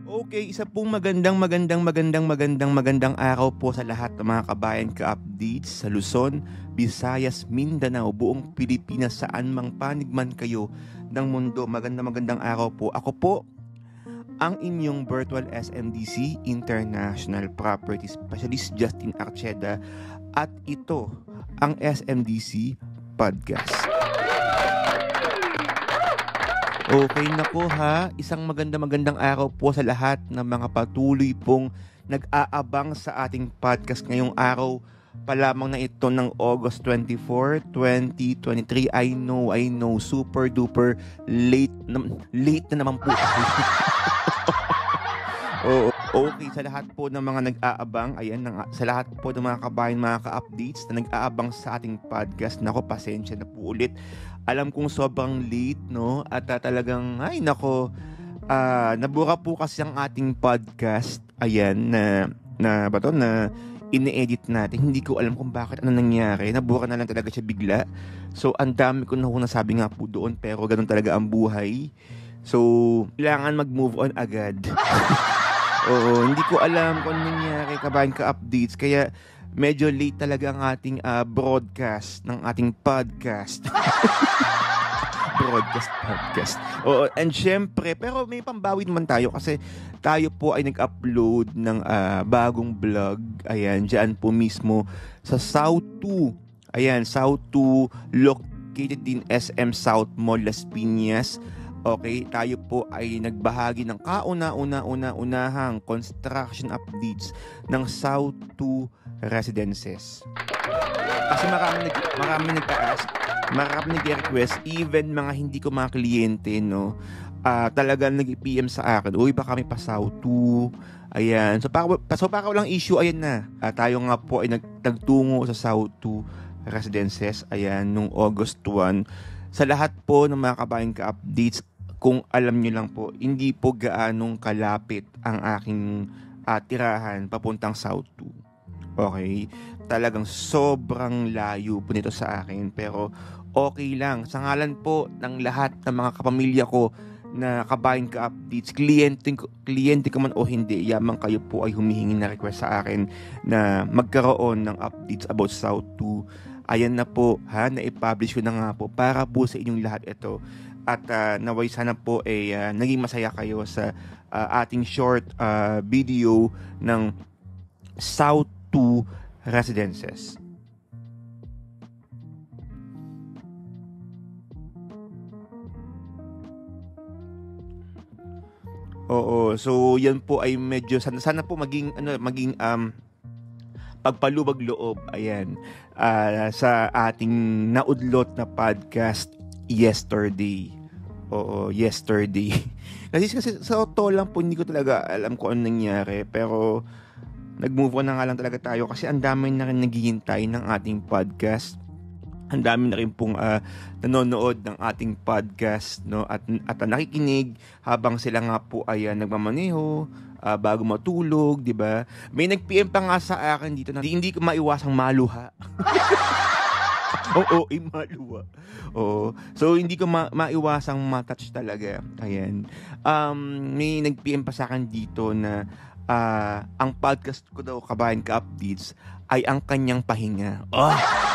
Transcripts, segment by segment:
Okay, isa pong magandang araw po sa lahat ng mga kabayan ka-updates sa Luzon, Visayas, Mindanao, buong Pilipinas, saan mang panig man kayo ng mundo. Magandang araw po. Ako po ang inyong virtual SMDC International Property Specialist Justin Archeda at ito ang SMDC Podcast. Okay na po ha, isang magandang araw po sa lahat ng mga patuloy pong nag-aabang sa ating podcast ngayong araw pa lamang na ito ng August 24, 2023. I know, super duper late na naman po. Okay, sa lahat po ng mga nag-aabang, sa lahat po ng mga kabayan, mga ka-updates na nag-aabang sa ating podcast, nako, pasensya na po ulit. Alam kong sobrang late, no? At talagang, nabura po kasi ang ating podcast, na ine-edit natin. Hindi ko alam kung bakit, ano nangyari. Nabura na lang talaga siya bigla. So, ang dami ko na nasabi nga po doon, pero ganun talaga ang buhay. So, kailangan mag-move on agad. Oo, hindi ko alam kung ano nangyari, kabayan ka-updates. Kaya, medyo late talaga ang ating broadcast ng ating podcast. podcast. Oo, and syempre, pero may pambawi naman tayo kasi tayo po ay nag-upload ng bagong vlog. Ayan, dyan po mismo sa South 2. Ayan, South 2, located in SM South Mall, Las Piñas. Okay, tayo po ay nagbahagi ng kauna-unahang construction updates ng South 2 residences. Kasi marami nag-ask, marami nag-request, even mga hindi ko mga kliyente, no, talagang nag-PM sa akin, uy, baka may pa South 2. Ayan, so para walang issue, ayan na. Tayo nga po ay nagtungo sa South 2 residences, ayan, nung August 1. Sa lahat po ng mga kabayan ka-updates, kung alam nyo lang po, hindi po gaanong kalapit ang aking tirahan papuntang South 2. Okay? Talagang sobrang layo po nito sa akin, pero okay lang. Sa ngalan po ng lahat ng mga kapamilya ko na kabayan ka-updates, kliyente ko man o hindi, yamang kayo po ay humihingi na request sa akin na magkaroon ng updates about South 2. Ayan na po, na-publish ko na nga po para po sa inyong lahat ito. At naway sana po naging masaya kayo sa ating short video ng South 2 residences. Oo, so yan po ay medyo sana po maging pagpalubag loob, ayan, sa ating naudlot na podcast yesterday. Oo, yesterday. kasi sa totoo lang po, hindi ko talaga alam kung ano nangyari, pero nag-move on na nga lang talaga tayo kasi ang dami na rin naghihintay ng ating podcast. Ang dami na rin pong nanonood ng ating podcast, no, at nakikinig habang sila nga po ay nagmamaneho, bago matulog, 'di ba? May nag-PM pa nga sa akin dito na hindi ko maiwasang maluha. Oo, maluha. Oo. So hindi ko maiwasang matouch talaga. Ayan. May nag-PM pa sa akin dito na ang podcast ko daw, kabayan ka-updates, ay ang kanyang pahinga. Oh!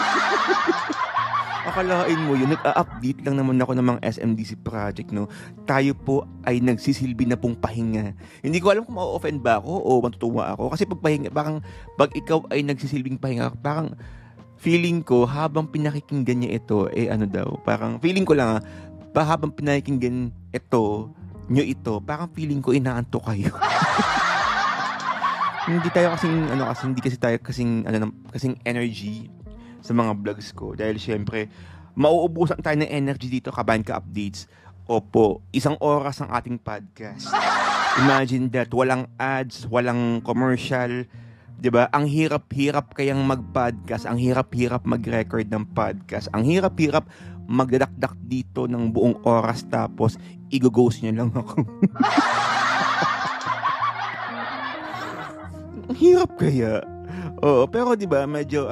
Akalain mo yun, nag-update lang naman ako ng mga SMDC project, no? Tayo po ay nagsisilbi na pong pahinga. Hindi ko alam kung ma-offend ba ako o matutuwa ako. Kasi pag ikaw ay nagsisilbing pahinga, parang feeling ko habang pinakikinggan niya ito, parang feeling ko lang habang pinakikinggan ito, parang feeling ko inaantok kayo. Hindi tayo kasing energy sa mga vlogs ko. Dahil syempre, mauubusan tayo ng energy dito, kabayan ka-updates. Opo, 1 oras ang ating podcast. Imagine that, walang ads, walang commercial, 'di ba? Ang hirap-hirap kayang mag-podcast, ang hirap-hirap mag-record ng podcast, ang hirap-hirap magdadakdak dito ng buong oras tapos i-ghost niyo lang ako. Ang hirap kaya. Oo, pero 'di ba, medyo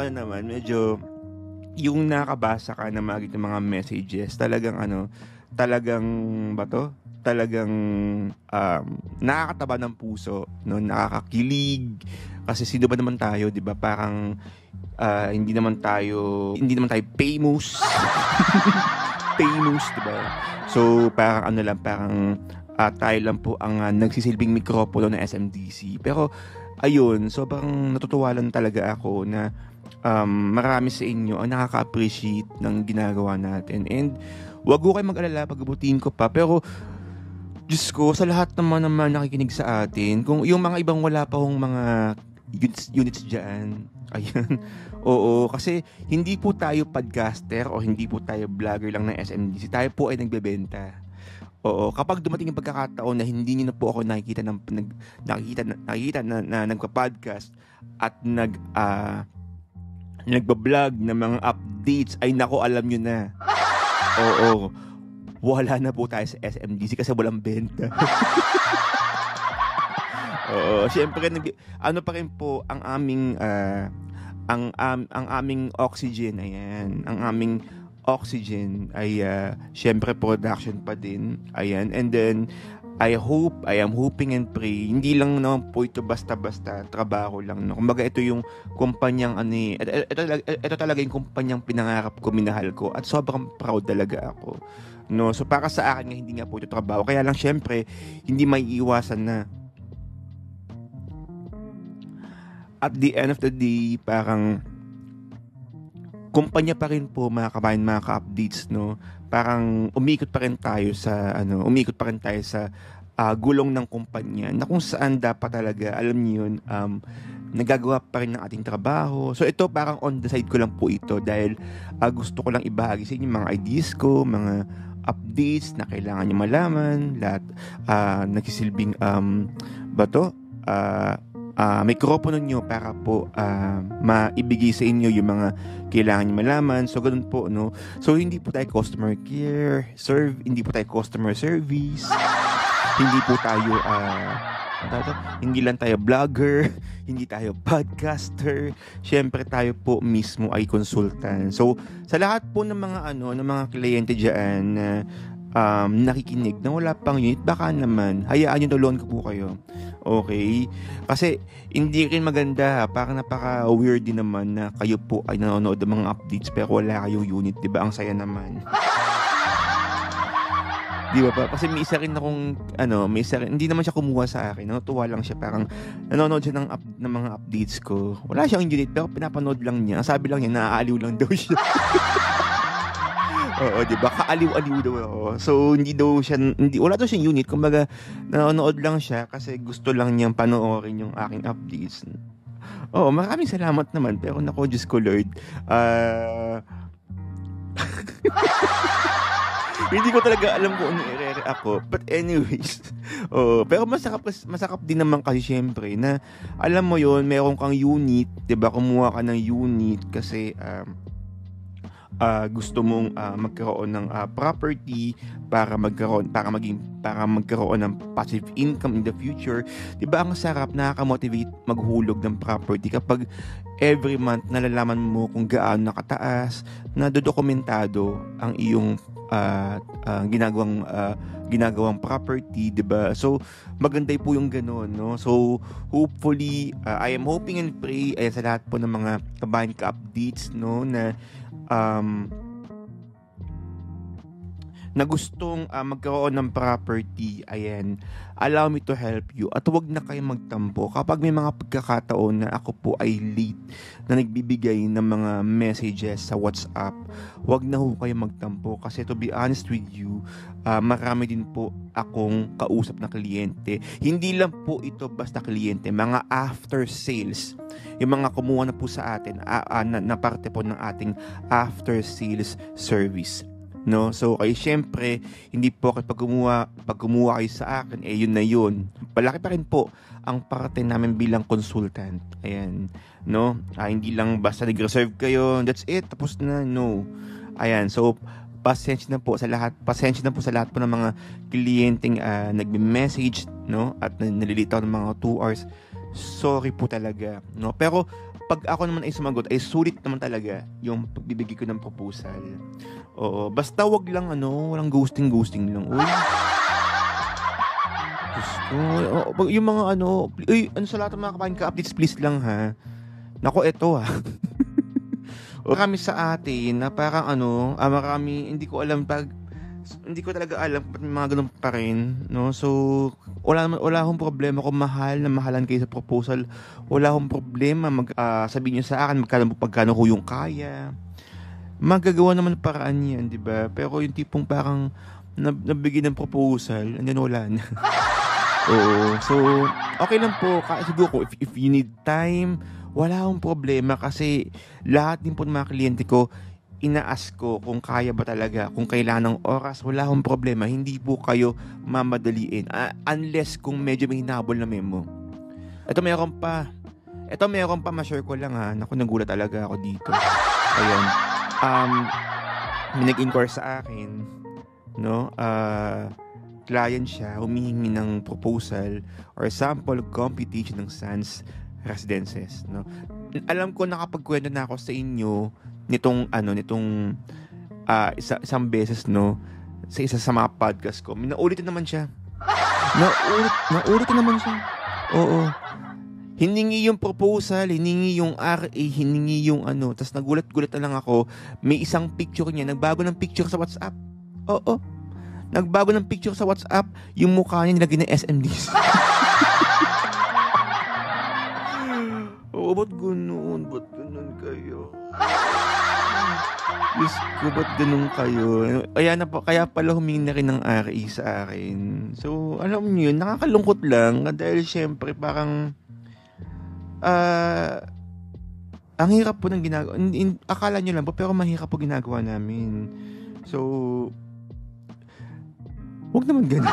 yung nakabasa ka na mga messages, talagang talagang nakakataba ng puso, no? Nakakakilig. Kasi sino ba naman tayo, 'di ba? Parang hindi naman tayo famous. Famous, 'di ba? So parang parang tayo lang po ang nagsisilbing mikropono ng SMDC. Pero ayun, sobrang natutuwa lang talaga ako na marami sa inyo ang nakaka-appreciate ng ginagawa natin. And wag ko kayo mag-alala, pagbubutiin ko pa. Pero Diyos ko, sa lahat naman nakikinig sa atin, kung yung mga ibang wala pa hong mga units dyan, ayan, oo, kasi hindi po tayo podcaster o hindi po tayo vlogger lang ng SMDC, tayo po ay nagbebenta. Oo, kapag dumating yung pagkakataon na hindi niyo na po ako nakikita na nagpa-podcast at nagba-vlog ng mga updates, ay nako, alam niyo na. Oo, wala na po tayo sa SMDC kasi walang benta. Oo, syempre ano pa rin po ang aming ang aming oxygen, ayan. Ang aming oxygen ay syempre production pa din. Ayan. And then I am hoping and pray, hindi lang naman po ito basta-basta trabaho lang, no. Kumbaga ito yung kumpanyang ito talaga yung kumpanyang pinangarap ko, minahal ko, at sobrang proud talaga ako, no. So para sa akin nga, hindi nga po ito trabaho. Kaya lang syempre hindi maiiwasan na at the end of the day, parang kumpanya pa rin po, mga kabayan, mga ka-updates, no. Parang umikot pa rin tayo sa gulong ng kumpanya na kung saan dapat talaga, alam niyo yun, nagagawa pa rin ng ating trabaho. So ito parang on the side ko lang po ito dahil gusto ko lang ibahagi sa inyo mga ideas ko, mga updates na kailangan niyo malaman, lahat nagsisilbing mikropono nyo para po maibigay sa inyo yung mga kailangan nyo malaman. So ganun po, no. So hindi po tayo customer care, hindi po tayo customer service, hindi po tayo hindi lang tayo vlogger, hindi tayo podcaster. Syempre tayo po mismo ay consultant. So sa lahat po ng mga ng mga kliyente diyan na nakikinig na wala pang unit, baka naman hayaan nyo, tuluan ko po kayo. Okay? Kasi hindi rin maganda, parang napaka weird din naman na kayo po ay nanonood ng mga updates pero wala kayong unit, di ba? Ang saya naman. Di ba pa? Kasi may isa rin akong hindi naman siya kumuha sa akin, natuwa lang siya, parang nanonood siya ng mga updates ko. Wala siyang unit pero pinapanood lang niya. Ang sabi lang niya, naaaliw lang daw siya. Oo, di ba? Kaaliw-aliw daw ako. So, wala daw siyang unit. Kumbaga, nanonood lang siya kasi gusto lang niyang panoorin yung aking updates. Oo, maraming salamat naman. Pero nako, Diyos ko, Lord. Hindi ko talaga alam kung ano i-react ako. But anyways, pero masakap din naman kasi syempre na, alam mo yon, meron kang unit, di ba? Kumuha ka ng unit kasi, gusto mong magkaroon ng property para magkaroon ng passive income in the future. 'Di ba ang sarap, nakaka-motivate maghulog ng property kapag every month nalalaman mo kung gaano nakataas, na dodokumentado ang iyong ginagawang property, 'di ba? So maganda po yung ganoon, no? So hopefully I am hoping and pray sa lahat po ng mga kabayan ka-updates, no, na gustong magkaroon ng property. Ayan, allow me to help you. At huwag na kayo magtampo kapag may mga pagkakataon na ako po ay late na nagbibigay ng mga messages sa WhatsApp. Huwag na ho kayo magtampo kasi to be honest with you, marami din po akong kausap na kliyente. Hindi lang po ito basta kliyente, mga after sales, yung mga kumuha na po sa atin na parte po ng ating after sales service, no? So kayo syempre, hindi po kayo pag kumuha kayo sa akin, yun na yun. Palaki pa rin po ang parte namin bilang consultant. Ayan, no? Hindi lang basta nag-reserve kayo, that's it, tapos na, no. Ayan, so pasensya na po sa lahat po ng mga kliyenteng nagme-message, no, at nalilitaw ng mga 2 hours. Sorry po talaga, no. Pero pag ako naman ay sumagot, ay sulit naman talaga yung pagbibigay ko ng proposal. Oo, basta wag lang walang ghosting lang. Uy. Diyos ko. Yung mga ano, ano sa lahat ng mga kabayan ka-updates, please lang ha. Nako, eto ha. Marami sa atin na parang ano, marami, hindi ko talaga alam ba't may mga ganun pa rin, no? So, wala akong problema kung mahal na mahalan kayo sa proposal. Wala akong problema sabihin niyo sa akin magkano ko yung kaya. Magagawa naman ng paraan yan, di ba? Pero yung tipong parang nabigyan ng proposal and then wala na. Oo. So, okay lang po. Siguro if you need time, wala akong problema kasi lahat din po ng mga kliyente ko, ina-ask ko kung kaya ba talaga, kung kailangan ng oras, wala akong problema. Hindi po kayo mamadaliin. Unless kung medyo may hinabol na memo. Ito meron pa, ma-share ko lang ha. Naku, nagulat talaga ako dito. Ayan. May nag-inquire sa akin, no? Client siya, humihingi ng proposal or sample computation ng SANS residences, no? Alam ko nakapagkwento na ako sa inyo nitong isang beses, no, sa isa sa mga podcast ko. Naulitin naman siya. Naulitin naman siya. Oo. Hiningi yung proposal, hiningi yung RA, hiningi yung ano, tas nagulat-gulat na lang ako, may isang picture niya, nagbago ng picture sa WhatsApp. Oo. Nagbago ng picture sa WhatsApp, yung mukha niya nilagay ng SMDs. Oo, ba't ganun? Ba't ganun kayo? Diyos ko, ba't ganun kayo? Kaya pala humingi na rin ng RA sa akin. So, alam niyo yun, nakakalungkot lang dahil syempre parang ang hirap po ng ginagawa. Akala nyo lang po, pero mahirap po ginagawa namin. So, huwag naman ganun.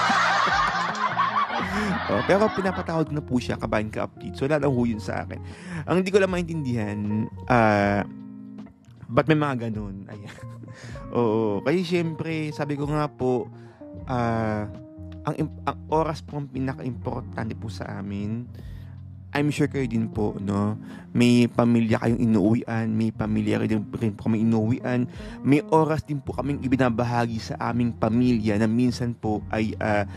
Pero pinapatawag na po siya, kabayan ka-update. So, wala lang ho yun sa akin. Ang hindi ko lang maintindihan, ba't may mga ganun? Ayan. Oo. Kasi syempre, sabi ko nga po, ang oras po ang pinaka-importante po sa amin. I'm sure kayo din po, no? May pamilya kayong inuwian, may pamilya rin po kami inuwian, may oras din po kaming ibinabahagi sa aming pamilya na minsan po ay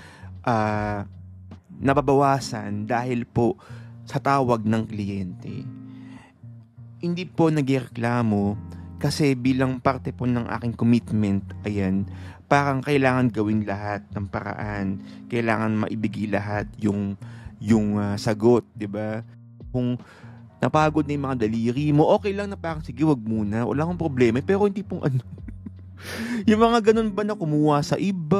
nababawasan dahil po sa tawag ng kliyente. Hindi po nagreklamo kasi bilang parte po ng aking commitment, ayan, parang kailangan gawin lahat ng paraan, kailangan maibigay lahat yung sagot, 'di ba? Kung napagod na yung mga daliri mo, okay lang na parang sige, wag muna, wala akong problema, pero hindi pong ano. Yung mga ganun ba na kumuha sa iba,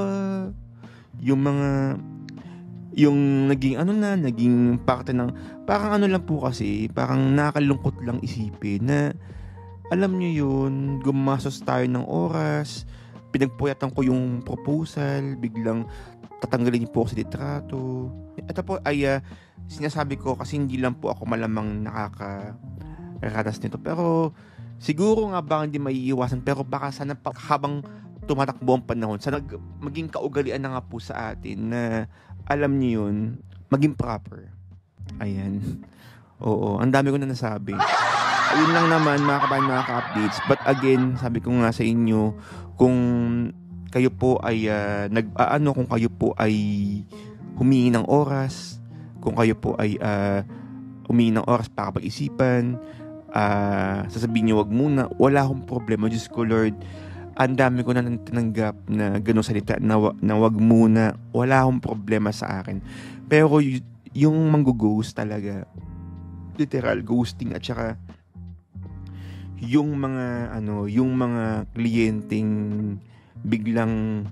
yung naging parte ng parang ano lang po kasi, parang nakalungkot lang isipin na alam niyo yun, gumastos tayo ng oras, pinagpuyatan ko yung proposal, biglang tatanggalin niyo po ako sa litrato. Ito po ay sinasabi ko kasi hindi lang po ako malamang nakakaranas nito. Pero siguro nga baka hindi maiiwasan, pero baka sana habang tumatakbo ang panahon, sana maging kaugalian na nga po sa atin na alam niyo yun, maging proper. Ayan. Oo, ang dami ko na nasabi. Ayun lang naman mga kabayan, mga ka-updates. But again, sabi ko nga sa inyo, kung kayo po ay kung kayo po ay humingi ng oras, kung kayo po ay humingi ng oras para pag-isipan, sasabihin niyo wag muna, wala akong problema. Diyos ko Lord, ang dami ko na tinanggap na ganun salita na wag muna, wala akong problema sa akin. Pero yung manggo-ghost talaga, literal ghosting, at saka yung mga kliyenteng biglang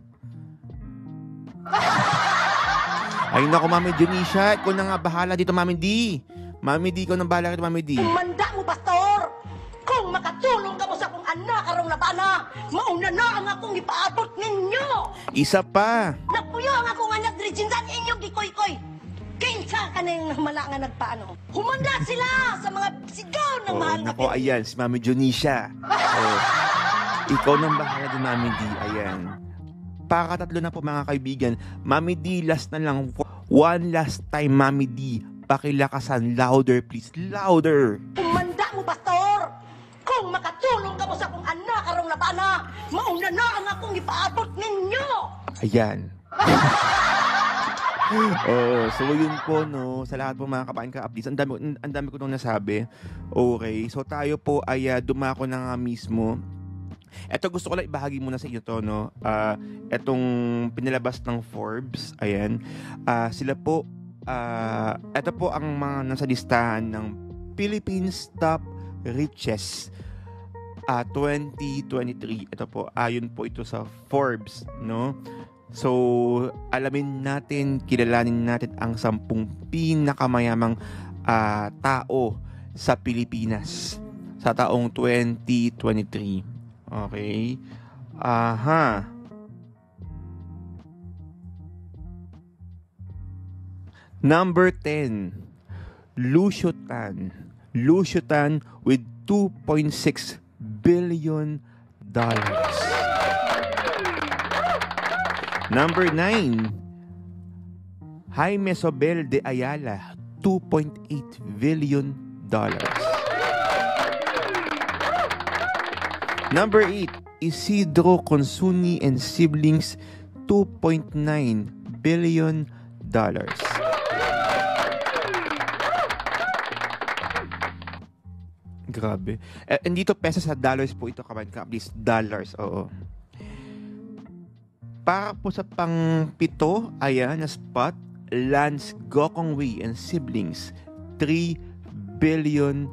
ay naku, Mami Dionisha, ikaw na nga bahala dito, Mami D. Mami D, ikaw na bahala dito, Mami D. Manda mo, Pastor! Kung makatulong ka mo sa kong anak karong nabana, mauna na ang akong ipaabot ninyo! Isa pa! Napuyo ang akong anak Reginsan inyong gikoy-koy! Kinsa ka na yung namala nga nagpaano? Humanda sila sa mga sigaw ng mahal na nako, ayan, si Mami Dionisha. Ikaw nang bahala din, Mami D. Ayan. Pakatatlo na po mga kaibigan. Mami D, last na lang. One last time, Mami D. Pakilakasan. Louder, please. Louder! Humanda mo, Pastor! Kung makatulong ka mo sa kong anak karong nabana, mauna na ang akong ipaabot ninyo! Ayan. Oo, so yun po no, sa lahat po mga kabayan ka-updates, ang dami ko nung nasabi. Okay, so tayo po ay dumako na nga mismo. Eto gusto ko lang ibahagi muna sa inyo to no. Etong pinalabas ng Forbes, ayan. Sila po eto po ang mga nasa listahan ng Philippines Top Richest 2023. Ito po, ayon po ito sa Forbes, no? So, alamin natin, kilalanin natin ang 10 pinakamayamang tao sa Pilipinas sa taong 2023. Okay? Number 10, Lucio Tan. Lucio Tan with $2.6 billion. Number 9, Jaime Sobel de Ayala, $2.8 billion. Number 8, Isidro Consuni and siblings, $2.9 billion. Grabe. Dito pesos sa dollars po ito, kabayan ka. Please, dollars, oo. Para po sa pang-pito, ayan, na spot, Lance Gokongwei and siblings, $3 billion.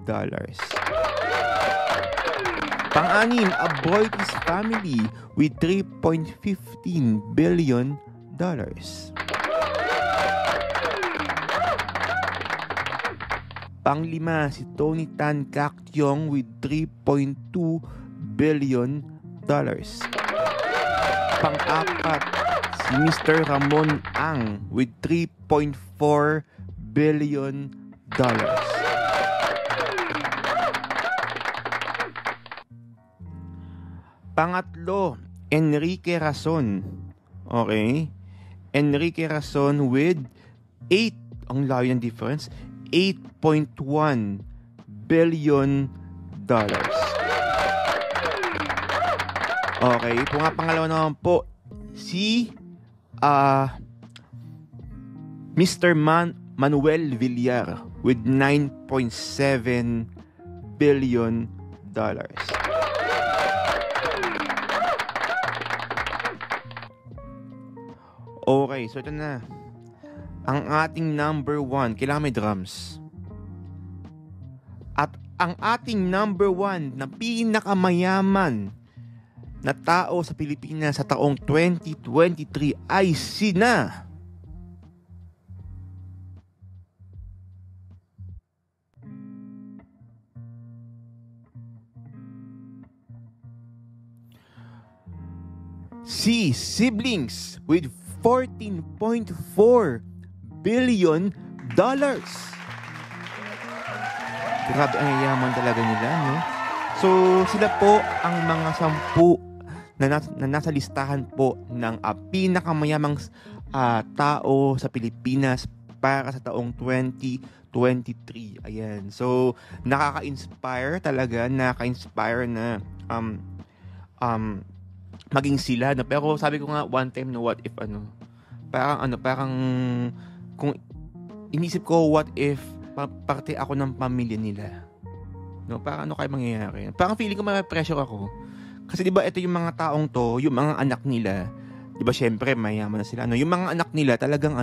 Pang-anim, Aboitiz family with $3.15 billion. Pang-lima, si Tony Tan Cactiong with $3.2 billion. Pang-apat, si Mr. Ramon Ang with $3.4 billion. Pangatlo, Enrique Rason. Okay? Enrique Rason with 8, ang layo ng difference, $8.1 billion. Okay, pangalawa naman po, si Mr. Manuel Villar with $9.7 billion. Okay, so ito na. Ang ating number 1, kailangan may drums. At ang ating number 1 na pinakamayaman na tao sa Pilipinas sa taong 2023 ay sina si siblings with $14.4 billion. Grabe, ang yaman talaga nila, no? So, sila po ang mga 10 na nasa listahan po ng pinakamayamang tao sa Pilipinas para sa taong 2023. Ayan. So, nakaka-inspire talaga, nakaka-inspire na maging sila. No? Pero sabi ko nga, one time na what if parang kung inisip ko what if parte ako ng pamilya nila. No, parang ano kaya mangyayari? Parang feeling ko may pressure ako. Kasi 'di ba ito yung mga taong to, yung mga anak nila, 'di ba syempre mayaman na sila. Yung mga anak nila talagang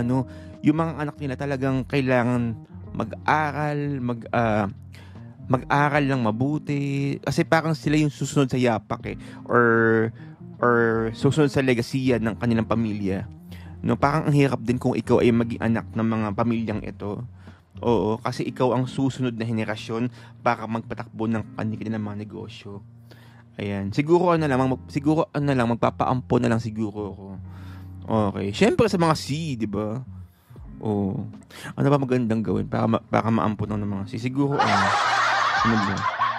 kailangan mag-aral, mag-aral lang mabuti kasi parang sila yung susunod sa yapak or susunod sa legasiya ng kanilang pamilya. No, parang ang hirap din kung ikaw ay maging anak ng mga pamilyang ito. Oo, kasi ikaw ang susunod na henerasyon para magpatakbo ng kanilang mga negosyo. Ayan, siguro magpapaampon na lang siguro ako. Okay, syempre sa mga C, 'di ba? Oh. Ano ba magandang gawin para maampon ng mga C? Siguro ano ba?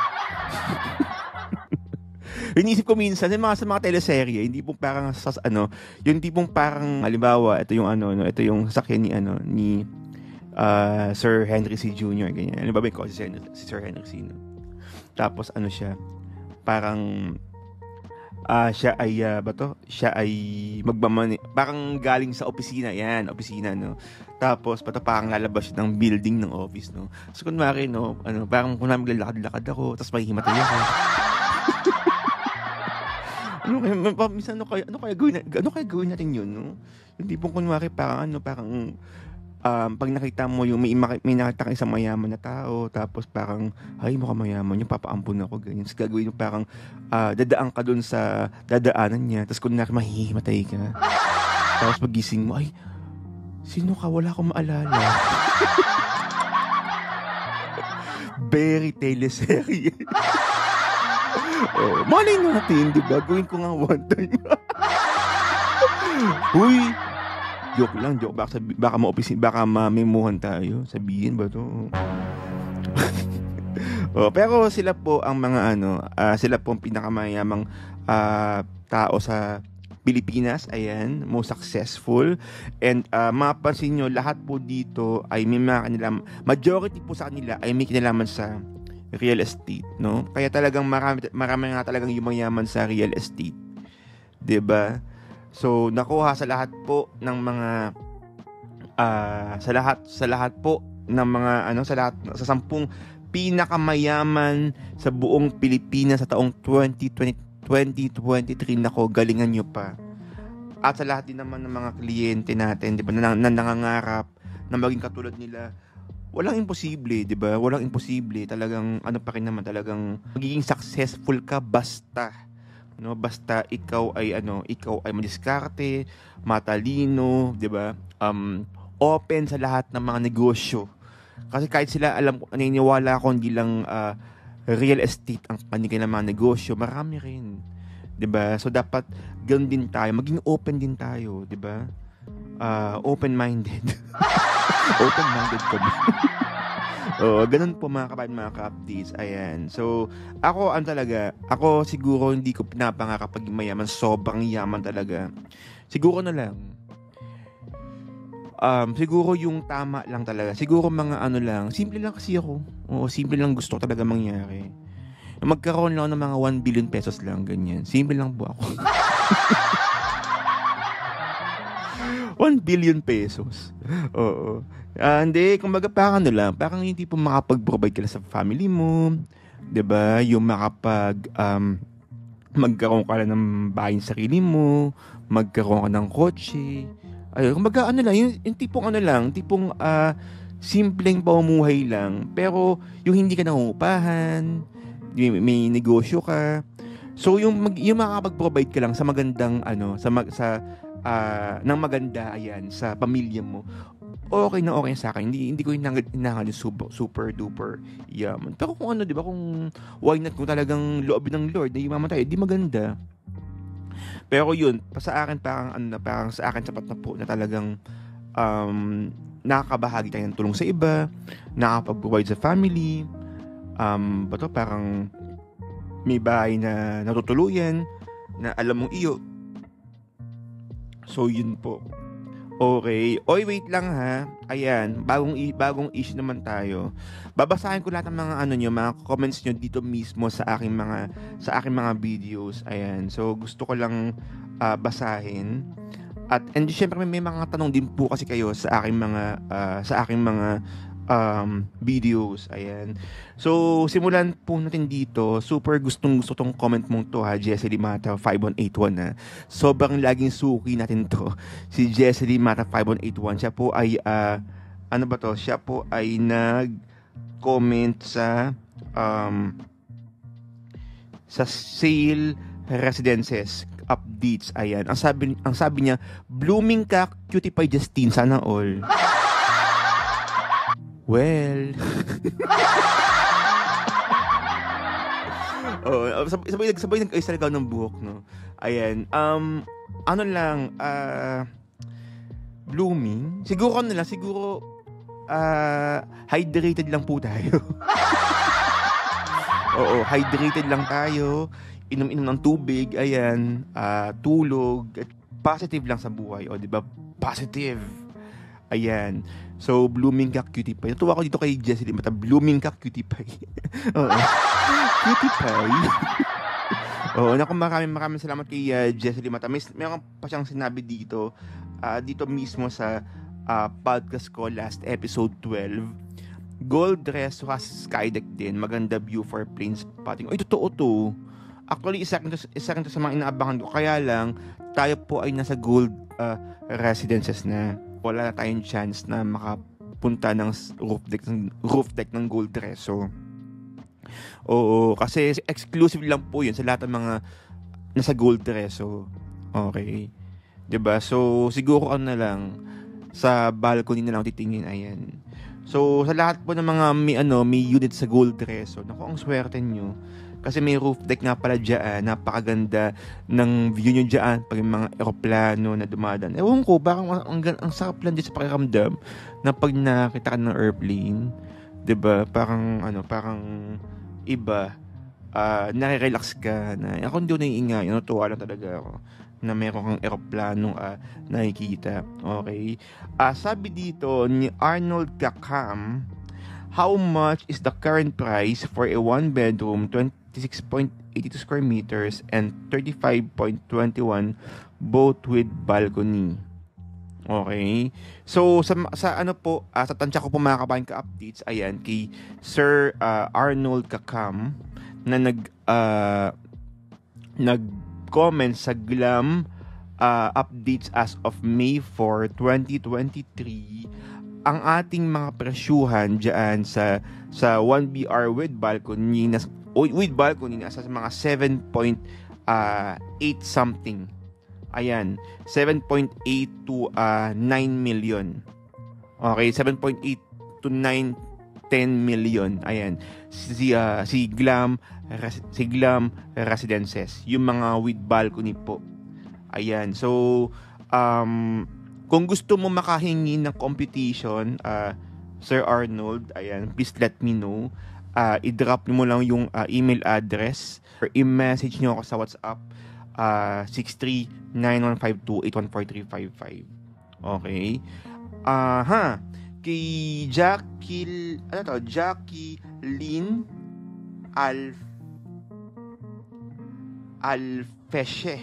Inisip ko minsan sa mga teleserye, hindi pong parang yung tipong parang halimbawa, ito yung sasakyan ni Sir Henry C. Jr. ganyan. Ano ba ko si Sir Henry C. No? Tapos siya, parang Siya ay siya ay parang galing sa opisina, yan, opisina, no. Tapos parang lalabas siya ng building ng office, no. So kunwari, no, parang kunwari maglalakad-lakad ako, tapos mahihimatay ako. Minsan ano kaya gawin natin yun, no? Yung tipong kunwari parang pag nakita mo yung may nakita kang isang mayaman na tao, tapos parang, ay, mukhang mayaman yung papaampun ako, ganyan. Tapos gagawin mo parang, dadaan ka dun sa dadaanan niya, tapos kung mahihimatay ka. Tapos pagising mo, ay, sino ka? Wala akong maalala. Very teleserye. Malay natin, di ba? Gawin ko nga one time. Uy, joke lang, joke. Baka mamemuhan tayo. Sabihin ba to? Pero sila po ang mga sila po ang pinakamayamang tao sa Pilipinas. Ayan, most successful. And mapapansin nyo, lahat po dito ay may majority po sa kanila ay may kinalaman sa real estate, no? Kaya talagang marami nga talagang yumayaman sa real estate. 'Di ba? So, nakuha sa lahat po ng mga sa lahat po ng mga sa 10 pinakamayaman sa buong Pilipinas sa taong 2023, nako, galingan nyo pa. At sa lahat din naman ng mga kliyente natin, 'di ba, na nangangarap na maging katulad nila, walang imposible, 'di ba? Walang imposible. Talagang pa rin naman, talagang magiging successful ka basta ikaw ay madiskarte, matalino, 'di ba? Open sa lahat ng mga negosyo. Kasi kahit sila naniniwala ako hindi lang real estate ang kanilang mga negosyo, marami rin, 'di ba? So dapat ganoon din tayo, maging open din tayo, 'di ba? Open-minded. Open-minded kami. Ganun po mga kapatid, mga ka-updates. Ayan. So, ako siguro hindi ko pinapangarap pag mayaman. Sobrang yaman talaga. Siguro na lang. Siguro yung tama lang talaga. Siguro mga lang. Simple lang kasi ako. Simple lang gusto talaga mangyari. Magkaroon lang ng mga 1 billion pesos lang, ganyan. Simple lang po ako. 1 billion pesos. Oo. Hindi, kumbaga parang parang hindi po makapag-provide ka lang sa family mo, 'di ba? Yung magkaroon ka lang ng bahay sa sarili mo, magkaroon ka ng kotse. Ayun, kumbaga yung tipong simpleng pamumuhay lang, pero yung hindi ka nangungupahan, may negosyo ka. So yung makakapag-provide ka lang sa magandang ng maganda, ayan, sa pamilya mo, okay sa akin. Hindi ko hinahangad super duper yaman. Pero kung di ba, kung why not, kung talagang loobin ng Lord na yumaman tayo, di maganda. Pero yun, sa akin parang sa akin sapat na po na talagang nakakabahagi tayo ng tulong sa iba, nakakapag-provide sa family, parang may bahay na natutuluyan, na alam mong iyo. So yun po. Okay. Oy, wait lang ha. Ayan, bagong issue naman tayo. Babasahin ko lahat ng mga mga comments nyo dito mismo sa aking mga videos. Ayan. So gusto ko lang basahin. And syempre may mga tanong din po kasi kayo sa aking mga videos. Ayan. So, simulan po natin dito. Super gusto tong comment mong to, ha, Jessie Mata 5181 na. Sobrang laging suki natin to. Si Jessie Mata 5181, siya po ay siya po ay nag-comment sa sale residences updates. Ayan. Ang sabi niya, blooming ka, cutie pie Justine, sana all. Well. Sabay nag-ayos ng buhok, no? Ayan. Blooming. Siguro hydrated lang po tayo. Oo, hydrated lang tayo. Inom-inom ng tubig, ayan, tulog, at positive lang sa buhay, o, di ba? Positive. Ayan. So, blooming ka, cutie pie. Natuwa ko dito kay Jessie Mata, blooming ka, cutie pie. Oo. Cutie pie. Oo, naku, maraming salamat kay Jesseline Mata. Meron pa siyang sinabi dito, dito mismo sa podcast ko last episode 12. Gold Resto has skydeck din. Maganda view for plane spotting. Ay, totoo to. Actually, isa rin to sa mga inaabangan ko. Kaya lang, tayo po ay nasa gold residences na. Wala na tayong chance na makapunta ng roof deck ng Gold Resto. Oo, kasi exclusive lang po yun sa lahat ng mga nasa Gold Resto. Okay. 'Di ba? So, siguro na lang sa balcony na lang titingin, ayan. So, sa lahat po ng mga may unit sa Gold Resto, naku, ang swerte nyo. Kasi may roof deck nga pala dyan, napakaganda ng view nyo dyan pag yung mga eroplano na dumadaan. Ewan ko, parang ang sarap lang din sa pakiramdam na pag nakita ka ng airplane, 'di ba? Parang iba, nare-relax ka na. Ako hindi naiingay, natuwa lang talaga ako na meron kang eroplanong nakikita. Okay? Sabi dito ni Arnold Kakam, how much is the current price for a one-bedroom, 26.82 square meters and 35.21 both with balcony? Okay. So sa ano po, sa tansya ko po mga kabayan ka-updates, ayan, kay Sir Arnold Kakam na nag-comment sa Glam updates as of May 4, 2023. Ang ating mga presyuhan diyan sa 1BR with balcony nasa mga 7.8 something. Ayan, 7.8 to 9 million. Okay, 7.8 to 9, 10 million. Ayan, si Glam Residences, yung mga with balcony po. Ayan, so kung gusto mo makahingi ng computation, Sir Arnold, ayan, please let me know. I-drop mo lang yung email address or i-message nyo ako sa WhatsApp 639-152-814-355. Okay? Kay Jackie Lynn Alfeshe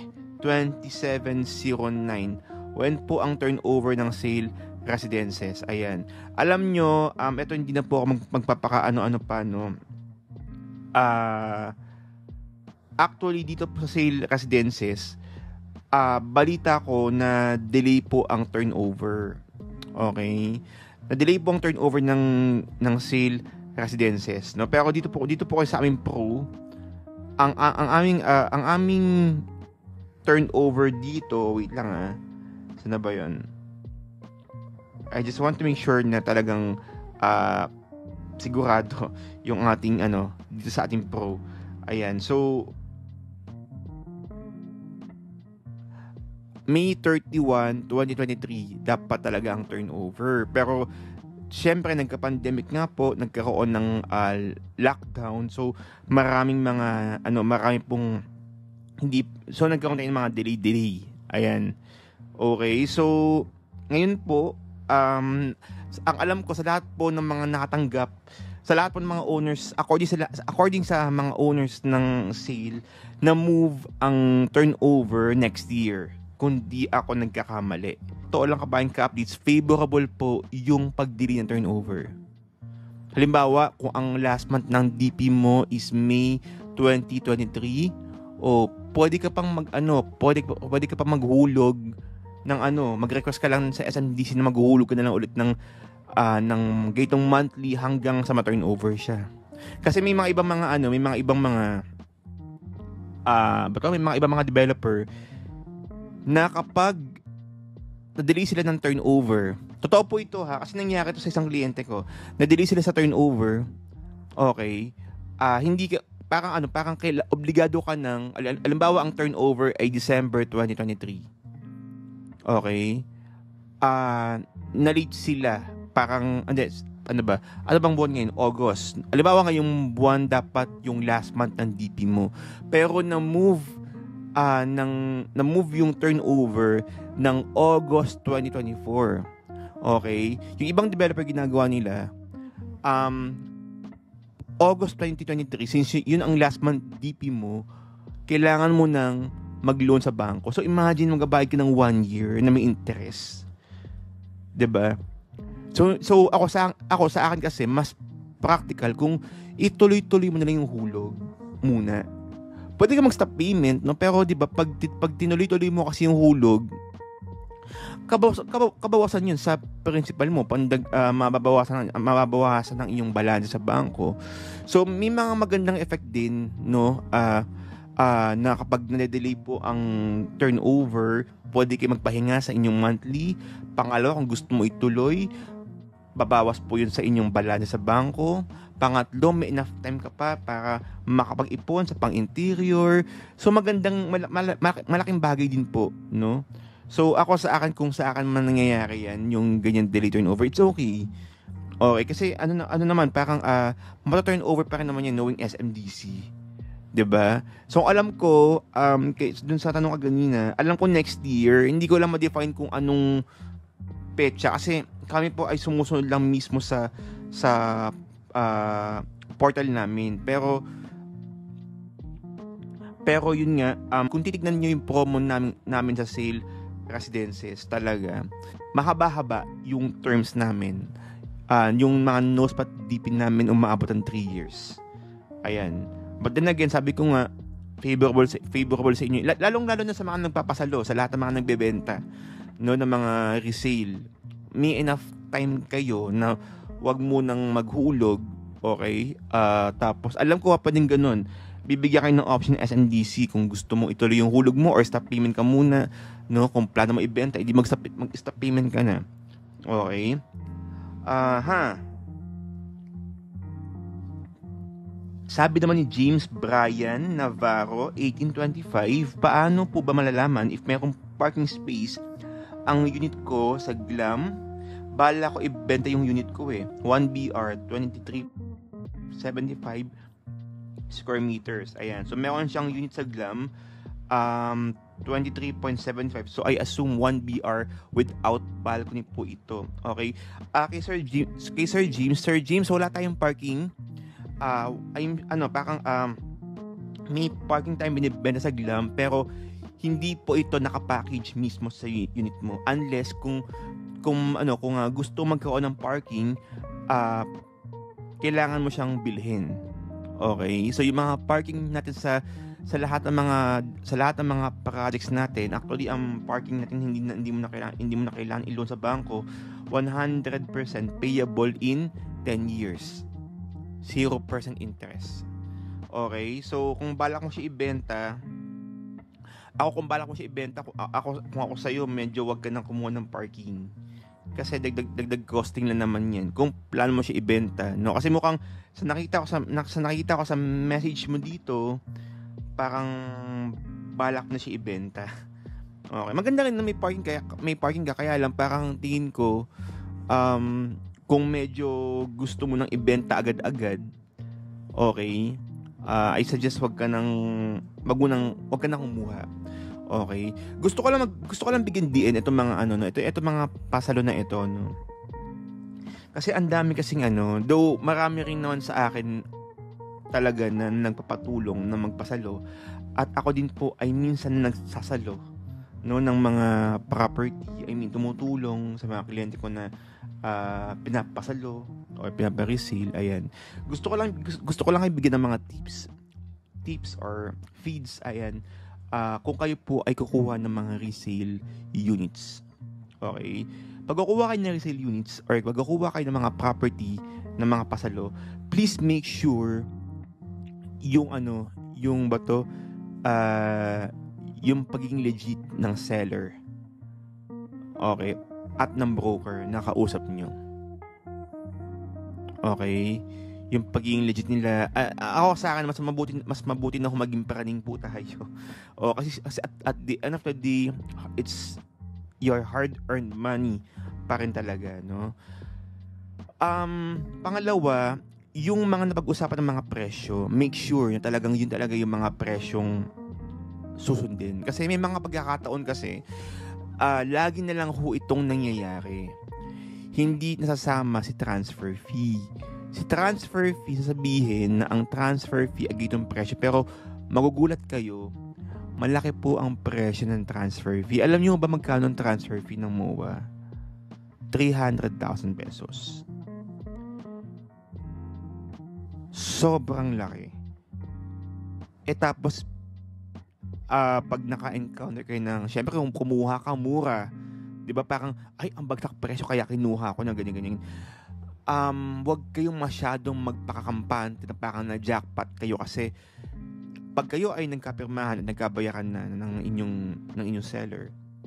2709. When po ang turnover ng sale residences? Ayan. Alam nyo, ito hindi na po ako magpapakaano-ano pa, no? Actually, dito po sa sale residences, balita ko na delay po ang turnover. Okay? Na-delay po ang turnover ng sale residences, no? Pero dito po kayo sa aming pro, ang aming turnover dito, wait lang saan na ba yun? I just want to make sure na talagang sigurado yung ating dito sa ating pro. Ayan, so May 31, 2023 dapat talaga ang turnover. Pero syempre nagka-pandemic nga po, nagkaroon ng lockdown. So marami pong hindi, so nagkaroon tayo ng mga delay. Ayan. Okay, so ngayon po ang alam ko sa lahat po ng mga nakatanggap, sa lahat po ng mga owners, according sa mga owners ng sale, na move ang turnover next year, kung di ako nagkakamali. Ito lang kabayan ka-updates, favorable po yung pagdili ng turnover. Halimbawa, kung ang last month ng DP mo is May 2023, pwede ka pang maghulog ng mag-request ka lang sa SMDC na maghuhulog ka na lang ulit ng gatong monthly hanggang sa ma-turnover siya. Kasi may mga ibang mga may mga ibang mga developer na kapag na-delay sila ng turnover, totoo po ito kasi nangyari ito sa isang kliyente ko, na-delay sila sa turnover, okay, hindi ka, parang obligado ka ng, alimbawa ang turnover ay December 2023, okay, na-late sila, parang, ano bang buwan ngayon? August. Alimbawa ngayong buwan dapat yung last month ng DP mo, pero na-move yung turnover ng August 2024. Okay? Yung ibang developer ginagawa nila, August 2023, since yun ang last month DP mo, kailangan mo nang mag-loan sa bangko. So imagine magbabayad ka ng 1 year na may interest. 'Di ba? So ako sa akin kasi mas practical kung ituloy-tuloy mo na lang yung hulog muna. Pwede ka mag-stop payment, no? Pero 'di ba pag tinuloy-tuloy mo kasi yung hulog, kabawasan yun sa principal mo, mababawasan ng iyong balance sa bangko. So may mga magandang effect din, no? Na kapag na-delay po ang turnover, pwede kayo magpahinga sa inyong monthly. Pangalawa, kung gusto mo ituloy, babawas po yun sa inyong balance sa bangko. Pangatlo, may enough time ka pa para makapag-ipon sa pang-interior. So magandang malaking bagay din po, no? So ako sa akin, kung sa akin man nangyayari yan, yung ganyan delay turnover, it's okay. Okay, kasi ano naman, parang mata-turnover pa rin naman yan knowing SMDC. 'Di ba? So alam ko dun sa tanong kanina, alam ko next year, hindi ko lang ma-define kung anong petsa kasi kami po ay sumusunod lang mismo sa portal namin. Pero yun nga, kung titignan niyo yung promo namin sa sale residences, talaga mahaba-haba yung terms namin. Yung mga nose pat deepin namin umaabot ng 3 years. Ayan. But then again, sabi ko nga, favorable sa inyo. Lalong-lalo na sa mga nagpapasalo, sa lahat ng mga nagbebenta, no, ng mga resale. May enough time kayo na wag mo nang maghulog, okay? Tapos, alam ko pa din ganun. Bibigyan kayo ng option SNDC kung gusto mo ituloy yung hulog mo or stop payment ka muna, no? Kung plano mo ibenta, hindi mag-stop payment ka na. Okay? Sabi naman ni James Brian Navarro, 1825, paano po ba malalaman if mayroong parking space ang unit ko sa GLAM? Bala ko ibenta yung unit ko 1BR, 2375 square meters. Ayan. So, meron siyang unit sa GLAM, 23.75. So, I assume 1BR without balcony po ito. Okay? Kay Sir James, wala tayong parking. May parking time binibenta sa GLAM pero hindi po ito nakapackage mismo sa unit mo unless kung gusto magkaroon ng parking, kailangan mo siyang bilhin. Okay? So yung mga parking natin sa lahat ng mga projects natin, actually ang parking natin hindi mo na kailangan i-loan sa bangko, 100% payable in 10 years. 0% interest. Okay? So, kung balak mo siya ibenta, kung ako sa'yo, medyo wag ka nang kumuha ng parking. Kasi dagdag costing lang naman yan. Kung plano mo siya ibenta, no? Kasi mukhang, sa nakita ko sa message mo dito, parang balak na siya ibenta. Okay. Maganda rin na may parking ka, kaya lang parang tingin ko, kung medyo gusto mo nang ibenta agad-agad, okay, I suggest wag ka nang kumuha. Okay? Gusto ko lang bigyan diin itong mga itong mga pasalo na ito, no. Kasi ang dami kasing though marami rin naman sa akin talaga na nagpapatulong na magpasalo, at ako din po ay minsan nagsasalo, no, ng mga property. I mean, tumutulong sa mga kliyente ko na pinapasalo o pinapareseal. Ayan. Gusto ko lang ibigay ng mga tips or feeds. Ayan. Kung kayo po ay kukuha ng mga resale units. Okay? Pag kukuha kayo ng resale units or pag kukuha kayo ng mga property ng mga pasalo, please make sure yung pagiging legit ng seller. Okay? At ng broker na kausap nyo. Okay? Yung pagiging legit nila. Ako sa akin, mas mabuti na humaging paraning po tayo. Kasi at the end of the day, it's your hard-earned money pa rin talaga, no? Pangalawa, yung mga napag-usapan ng mga presyo, make sure na talagang yun talaga yung mga presyong susundin. Kasi may mga pagkakataon kasi, lagi na lang itong nangyayari. Hindi nasasama si transfer fee. Si transfer fee, sasabihin na ang transfer fee ay ganitong presyo, pero magugulat kayo, malaki po ang presyo ng transfer fee. Alam niyo ba magkano ang transfer fee ng MOA? 300,000 pesos. Sobrang laki. Tapos, pag naka-encounter kayo ng, syempre kung kumuha ka mura, di ba parang, ay, ang bagsak presyo kaya kinuha ko ng ganyan-ganyan. Wag kayong masyadong magpakakampante na parang na-jackpot kayo kasi pag kayo ay nagkapirmahan at nagkabayaran na ng inyong seller,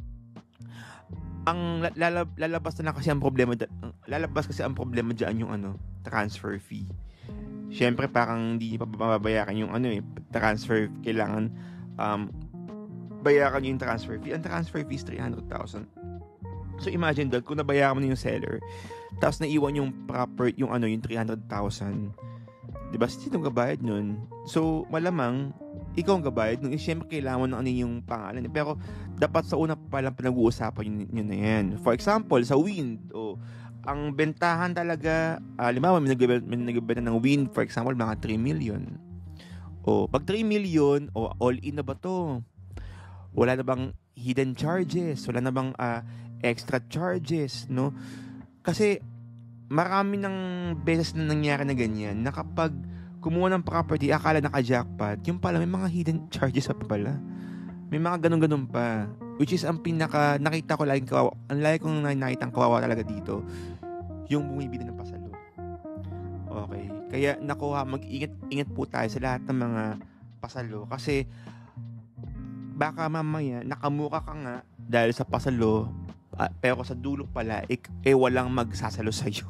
ang lalabas kasi ang problema diyan yung transfer fee. Syempre parang hindi pa mababayaran yung transfer, kailangan bayaran yung transfer fee. Ang transfer fee is 300,000. So imagine that kung nabayaran mo na yung seller, tapos naiwan yung yung 300,000, 'di ba? Sino gabayad nun? So malamang ikaw ang gabayad nun. Siyempre kailangan mo ng yung pangalan. Pero dapat sa una pa lang pinag-uusapan yun na yan. For example, sa wind, ang bentahan talaga, halimbawa may nagbebenta ng wind, for example, mga 3 million. Pag 3 million, all in na ba to? Wala na bang hidden charges? Wala na bang extra charges, no? Kasi marami ng beses na nangyari na ganyan na kapag kumuha ng property, akala naka-jackpot, yung pala may mga hidden charges pa pala. May mga ganun-ganun pa. Which is ang pinaka, nakita ko laging kawawa, ang lagi kong nakitang kawawa talaga dito, yung bumibili ng pasalo. Okay. Kaya nakuha, mag-ingat po tayo sa lahat ng mga pasalo. Kasi baka mamaya, nakamuka ka nga dahil sa pasalo, pero sa dulo pala, walang magsasalo sa'yo.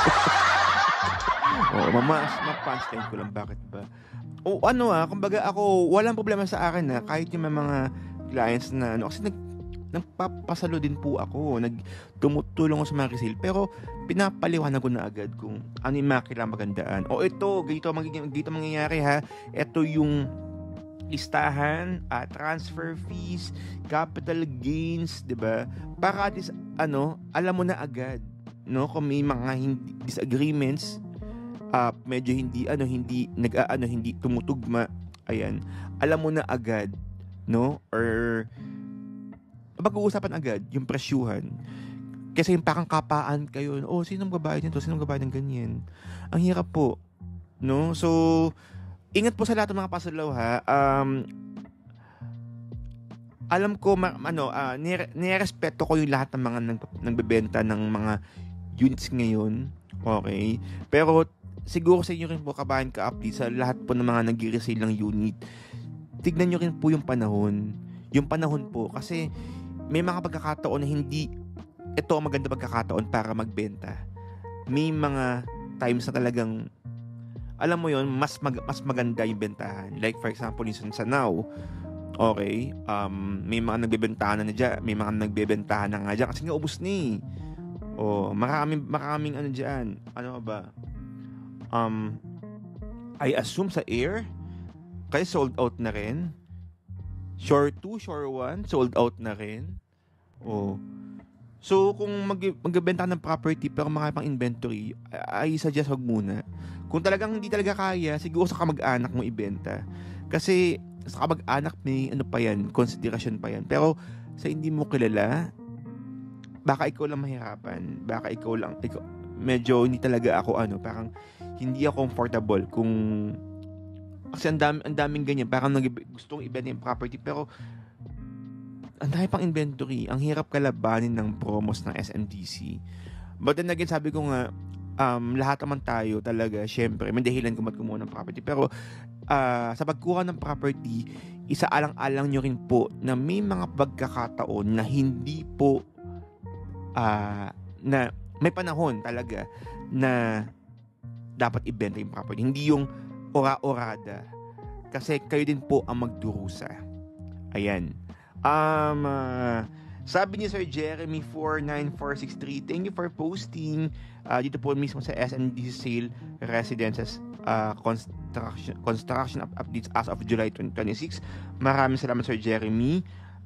Ma-punchline ko lang, bakit ba? Kumbaga ako, walang problema sa akin kahit yung mga clients na kasi nagpapasalo din po ako, tumutulong ako sa mga resale, pero pinapaliwanag ko na agad kung ano yung mga kailangan magandaan. Ganito mangyayari ha, ito yung listahan, transfer fees, capital gains, 'di ba? Para at least alam mo na agad, no, kung may mga disagreements, medyo hindi tumutugma, ayan, alam mo na agad, no? Or pag-uusapan agad yung presyuhan. Kasi yung parang kapaan kayo, sinong babayad nito, sinong babayad ng ganyan. Ang hirap po, no? So ingat po sa lahat ng mga pasalaw ha. Alam ko nirespeto ko yung lahat ng mga nagbebenta ng mga units ngayon. Okay? Pero siguro sa inyo rin po, kabahan ka-update sa lahat po ng mga nag-resale ng unit. Tignan nyo rin po yung panahon. Yung panahon po, kasi may mga pagkakataon na hindi ito ang maganda pagkakataon para magbenta. May mga times na talagang alam mo yon, mas maganda yung bentahan. Like for example, yung sa now, okay, may mga nagbebentahan na dyan, may mga nagbebentahan na nga dyan kasi nga ubos ni. Maraming dyan. Ano ba? I assume sa air, kasi sold out na rin. Shore 2, Shore 1, sold out na rin. So, kung magbebenta ng property pero mga pang inventory, I suggest wag muna. Kung talagang hindi talaga kaya, siguro sa kamag-anak mo ibenta. Kasi sa kamag-anak may konsiderasyon pa yan. Pero sa hindi mo kilala, baka ikaw lang mahirapan. Baka ikaw medyo hindi talaga ako parang hindi ako comfortable kung kasi ang daming ganyan, parang gustong ibenta yung property pero ang dami pang inventory. Ang hirap kalabanin ng promos ng SMDC. But then again, sabi ko nga, lahat naman tayo talaga, syempre, may dahilan kung ba't kumuha ng property. Pero sa pagkuha ng property, isaalang-alang nyo rin po na may mga pagkakataon na hindi po na may panahon talaga na dapat ibenta yung property. Hindi yung ora-orada. Kasi kayo din po ang magdurusa. Ayan. Sabi ni Sir Jeremy 49463, thank you for posting dito po mismo sa SNDC Sale Residences construction updates as of July 2026. Maraming salamat Sir Jeremy.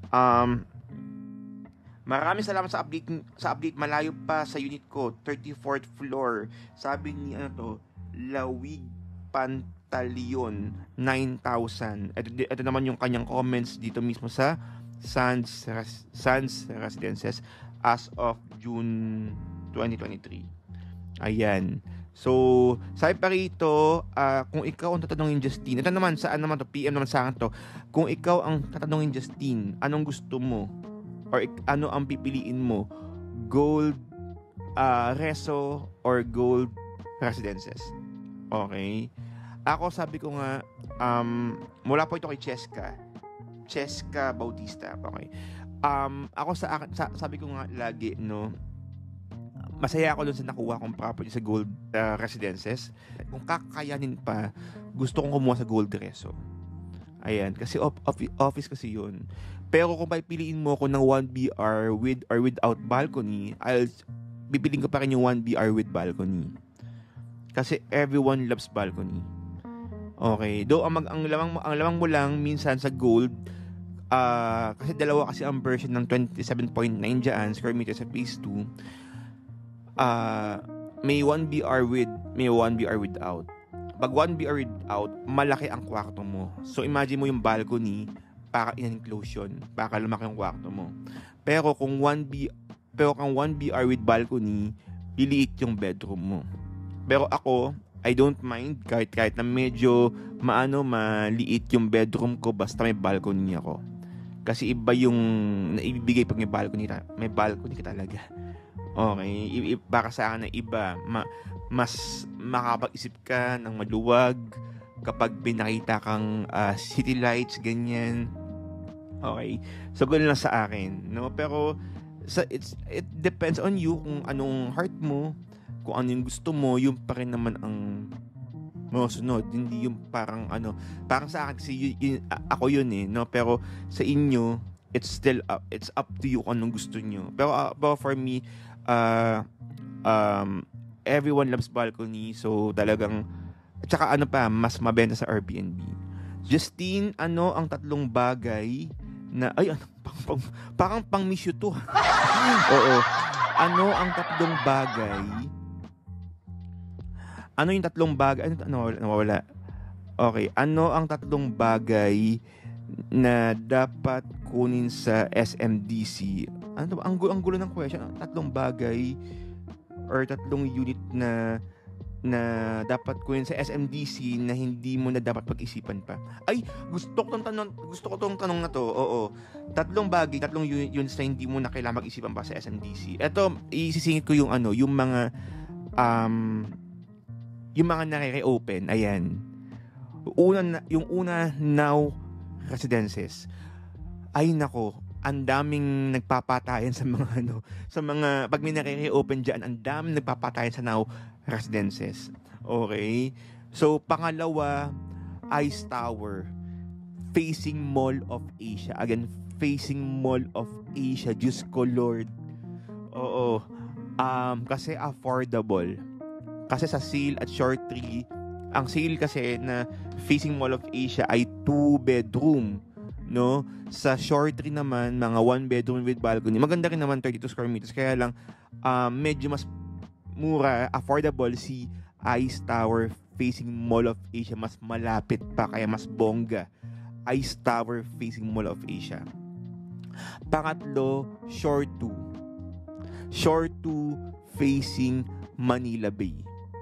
Maraming salamat sa update. Malayo pa sa unit ko, 34th floor. Sabi ni Lawig Battalion 9,000. Ito naman yung kanyang comments dito mismo sa Sands Residences as of June 2023. Ayan. So, sabi pa rito, kung ikaw ang tatanungin, Justine, ito naman, saan naman to? PM naman sa akin to. Kung ikaw ang tatanungin, Justine, anong gusto mo? Or ano ang pipiliin mo? Gold Reso or Gold Residences? Okay. Ako, sabi ko nga, mula po ito kay Cheska Bautista. Okay. Ako sa akin, sabi ko nga lagi, no, masaya ako dun sa nakuha kong property sa Gold Residences. Kung kakayanin pa, gusto kong kumuha sa Gold Reso. Ayan, kasi office kasi yun. Pero kung pipiliin mo ako ng 1BR with or without balcony, pipiliin ko pa rin yung 1BR with balcony. Kasi everyone loves balcony. Okay, though ang lamang mo lang minsan sa Gold, kasi dalawa kasi ang version ng 27.9 dyan, square meter sa phase 2. May 1BR with, may 1BR without. Pag 1BR without, malaki ang kwarto mo. So imagine mo yung balcony, para in-enclose yun, para lumaki yung kwarto mo. Pero kung 1BR with balcony, liliit yung bedroom mo. Pero ako, I don't mind kahit na medyo maliit yung bedroom ko basta may balcony ako. Kasi iba yung naibibigay pag may balcony ka talaga. Okay, para sa akin na iba, mas makapag-isip ka ng maluwag kapag pinakita kang city lights, ganyan. Okay, so ganoon lang sa akin, no? Pero it depends on you kung anong heart mo, kung ano yung gusto mo, yung pa rin naman ang masunod. Hindi yung parang sa akin kasi ako yun no? Pero sa inyo, it's up to you kung anong gusto nyo. Pero for me, everyone loves balcony, so talagang, tsaka mas mabenta sa Airbnb. Justine, ano ang 3 bagay na, parang pang miss you to. Oo. Ano ang 3 bagay? Ano yung 3 bagay? Nawawala. Okay. Ano ang 3 bagay na dapat kunin sa SMDC? Ano ba? Ang gulo ng question. 3 bagay or 3 unit na dapat kunin sa SMDC na hindi mo na dapat pag-isipan pa. Ay, gusto ko tong tanong na to. Oo. 3 bagay, 3 units na hindi mo na kailangan mag-isipan pa sa SMDC. Ito, isisingit ko yung yung mga nare-reopen. Ayan. Yung una, Now Residences. Ay nako, ang daming nagpapatayan sa mga pag may nare-reopen diyan, ang daming nagpapatayan sa Now Residences. Okay? So pangalawa, Ice Tower facing Mall of Asia. Again, facing Mall of Asia. Diyos ko Lord. Oo. Kasi affordable. Kasi sa sale at short tree, ang sale kasi na facing Mall of Asia ay 2 bedroom, no? Sa short tree naman, mga 1 bedroom with balcony. Maganda rin naman, 32 square meters. Kaya lang, medyo mas mura, affordable si Ice Tower facing Mall of Asia. Mas malapit pa, kaya mas bongga. Ice Tower facing Mall of Asia. Pangatlo, Shore 2. Shore 2 facing Manila Bay.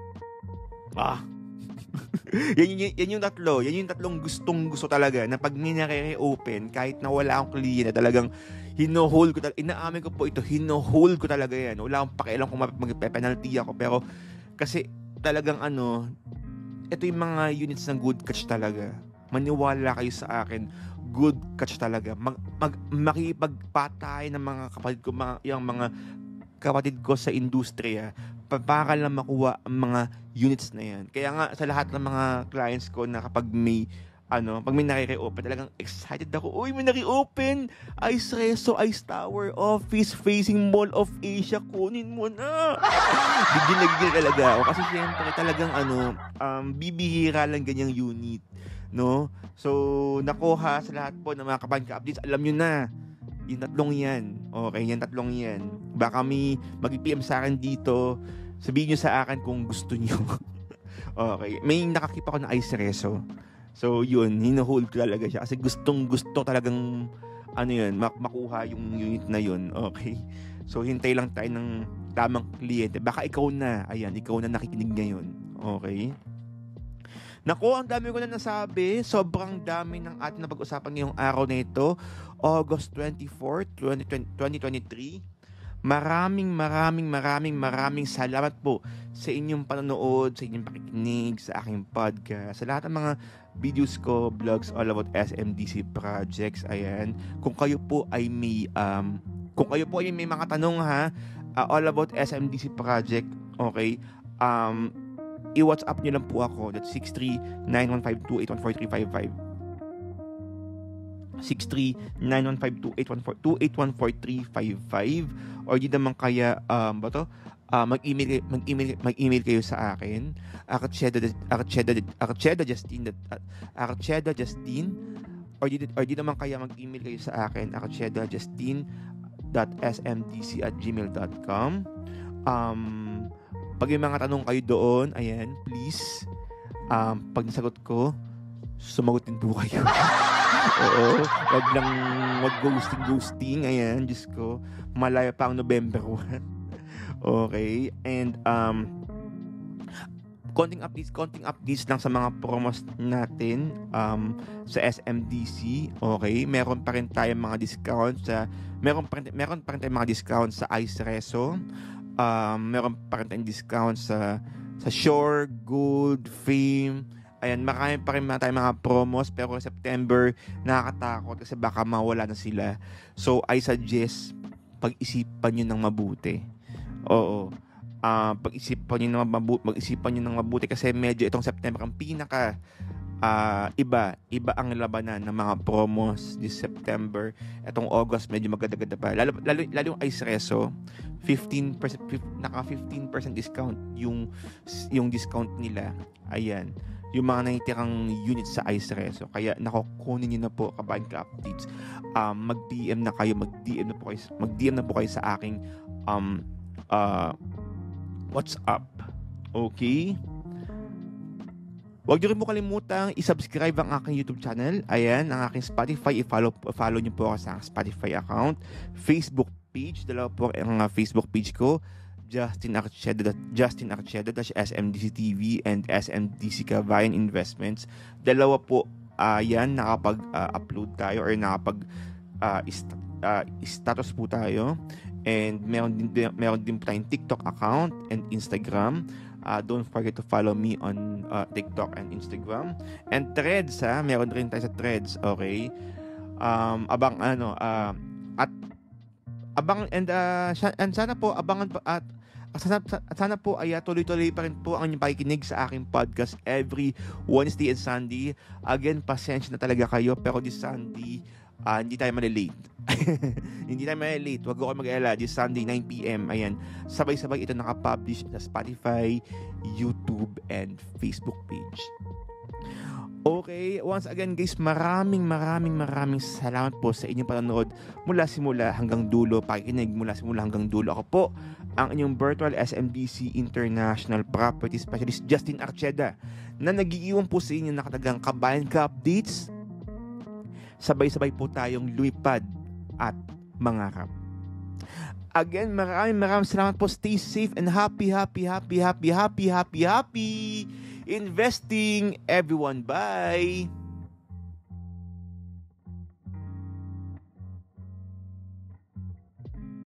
yan yung 3. Yan yung 3 gustong-gusto talaga na pag nire-reopen, kahit na wala akong kliyente, talagang hino-hold ko talaga. Inaamin ko po ito, hino-hold ko talaga yan. Wala akong pakialam kung mag-penalty ako. Pero kasi talagang ito yung mga units ng good catch talaga. Maniwala kayo sa akin, good catch talaga. Makipagpatay ng mga kapatid ko sa industriya para lang makuha ang mga units na yan. Kaya nga sa lahat ng mga clients ko na kapag may nare-reopen, talagang excited ako. Uy, may nare-open! Ice Reso, Ice Tower, office facing Mall of Asia, kunin mo na! Gigil talaga ako. Kasi siyempre talagang bibihira lang ganyang unit. No? So, nakuha sa lahat po ng mga kapanka updates, alam nyo na. Yung 3 yan. Okay, yung 3 yan. Baka may mag-PM sa akin dito. Sabihin nyo sa akin kung gusto nyo. Okay. May nakakip ako na ice reso. So, yun. Hino-hold ko talaga siya. Kasi gusto talagang makuha yung unit na yun. Okay. So, hintay lang tayo ng tamang kliyente. Baka ikaw na. Ayan, ikaw na nakikinig ngayon. Okay. Naku, ang dami ko na nasabi. Sobrang dami ng ating napag-usapan ngayong araw na ito. August 24, 2023. Maraming salamat po sa inyong panonood, sa inyong pakikinig, sa aking podcast, sa lahat ng mga videos ko, vlogs all about SMDC projects. Ayan. Kung kayo po ay may mga tanong all about SMDC project, okay? I-WhatsApp nyo lang po ako. That's 63-915-2814355. 63-915-2814355. Or di naman kaya mag-email kayo sa akin, Archeda Justin, or di naman kaya mag-email kayo sa akin, archedajustin.smdc@gmail.com. Pag may mga tanong kayo doon, ayan, please, pag nasagot ko, sumagot din po kayo. Oo, wag ghosting, ayan, Diyos ko, malaya pa ang November 1. Okay, and konting updates lang sa mga promos natin sa SMDC. Okay, meron pa rin tayong mga discounts meron pa rin tayong mga discounts sa Ice Reso. Meron pa rin tayong discounts sa Shore, Gold, Fame. Ayan, marami pa rin tayong mga promos, pero September nakakatakot kasi baka mawala na sila. So I suggest pag-isipan nyo ng mabuti. Oo. Pag-isipan nyo ng mabuti kasi medyo itong September ang pinaka iba ang labanan ng mga promos this September. Itong August medyo maganda-ganda pa. Lalo yung Ice Reso, 15% discount yung discount nila. Ayan. Yung mga naitirang units sa Ice Reso. Kaya kunin niyo na po kabayan ka updates. Mag-DM na po kayo sa aking WhatsApp. Okay? Huwag niyo rin po kalimutang i-subscribe ang aking YouTube channel. Ayan, ang aking Spotify. I-follow niyo po ako sa Spotify account. Facebook page. Dalawa po ang Facebook page ko. Justin Archeda SMDC TV and SMDC Kabayan Investments. Dalawa po yan, nakapag-upload tayo or status po tayo. And meron din po tayong TikTok account and Instagram. Don't forget to follow me on TikTok and Instagram. And Threads, meron rin tayo sa Threads, okay? Sana po sana po ay tuloy-tuloy pa rin po ang inyong pakikinig sa aking podcast every Wednesday and Sunday. Again, pasensya na talaga kayo, pero this Sunday hindi tayo malilate. Hindi tayo malilate. Huwag ko mag-alala. This Sunday 9 PM, ayan, sabay-sabay ito nakapublish sa Spotify, YouTube, and Facebook page. Okay, once again guys, maraming salamat po sa inyong panonood mula simula hanggang dulo, pakikinig mula simula hanggang dulo. Ako po ang inyong virtual SMDC International Property Specialist Justin Archeda, na nag-iiwan po sa inyo nakatagang kabayan ka updates. Sabay-sabay po tayong lumipad at mangarap. Again, maraming salamat po. Stay safe and happy investing, everyone. Bye!